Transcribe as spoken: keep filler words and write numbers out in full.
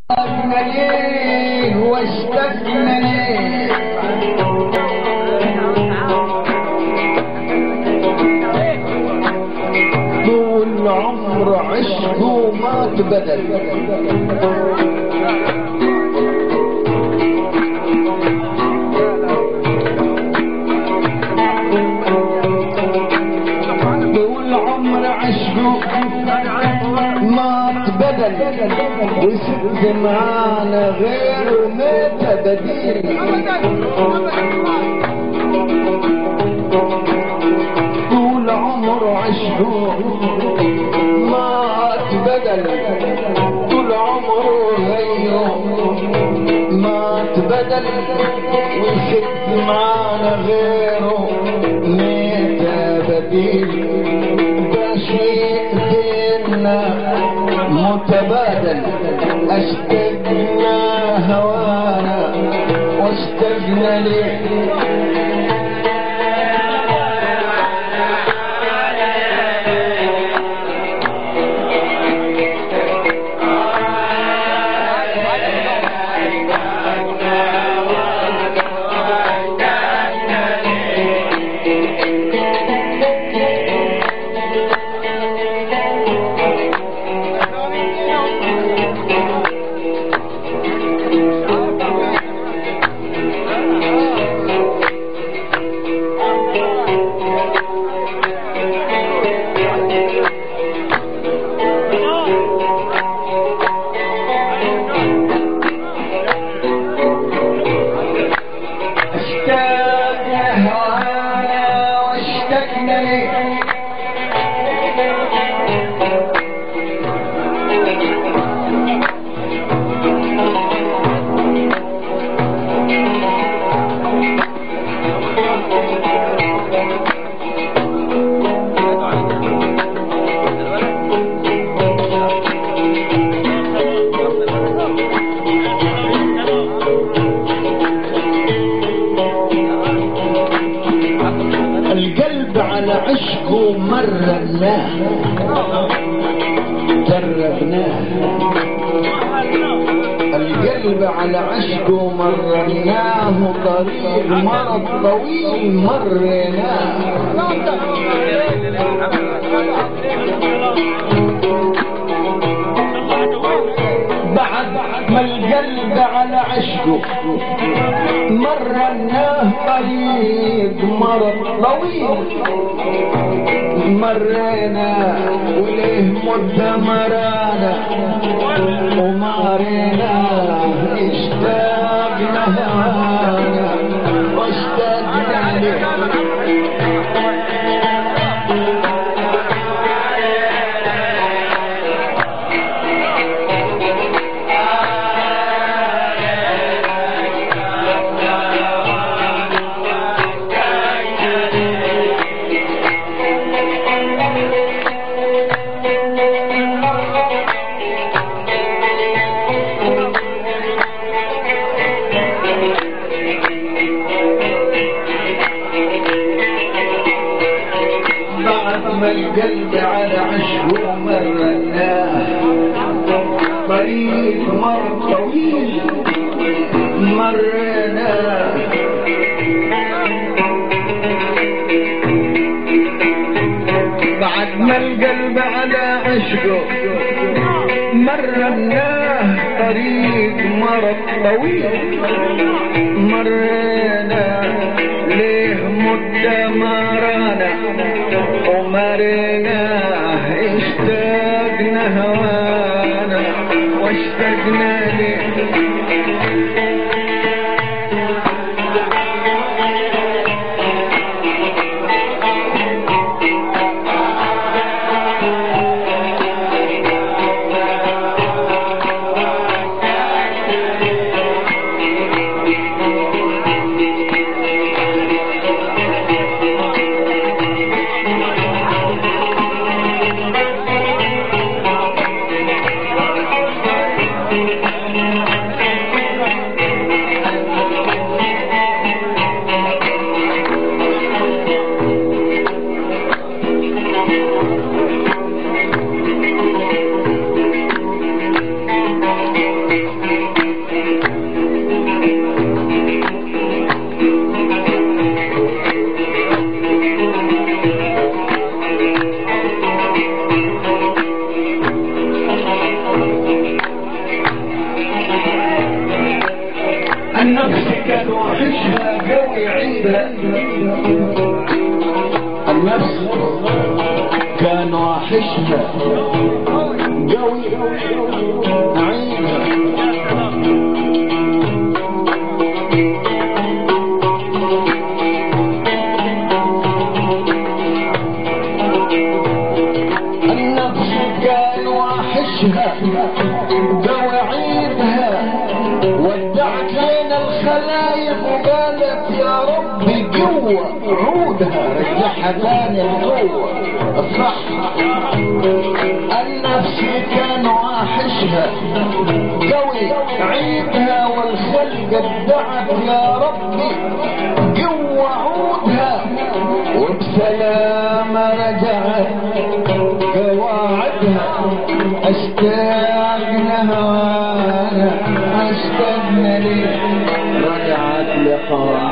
اشتقنا ليه واشتقنا ليه طول عمر عشق وما تبدل طول عمر عشق ما تبدل وست معانا غير وميت بديل طول عمر عشق ما تبدل طول عمره غيره ما تبدل وست معانا غيره ميت بديل ده شيء بينا متبادل اشتقنا هوانا واشتقنا ليه القلب على عشقه مرناه جربناه القلب على عشقه مرناه طريق مرض طويل مرناه بعد ما القلب على عشقه مرناه طريق مرض طويل مرينا وليه مدة مرانا ومارينا اشتاقنا هوانا واشتاقنا ليه القلب على عشقه مرناه طريق مر طويل مرناه بعد ما القلب على عشقه مرناه طريق مرض طويل مرناه ليه مدة مرانا ومرناه اشتقنا هوانا واشتقنا ليه عيدها النفس كان واحشها قوي عيدها النفس كان واحشها قوي عيدها ودعت لنا الخلايق وقالت يا ربي قوة عودها رجعها تاني القوة الصح النفس كان واحشها قوي عيدها والخلق ادعت يا ربي قوة عودها وبسلامة رجعت قواعدها اشتاق لها اشتقنا لي رجعت لقاء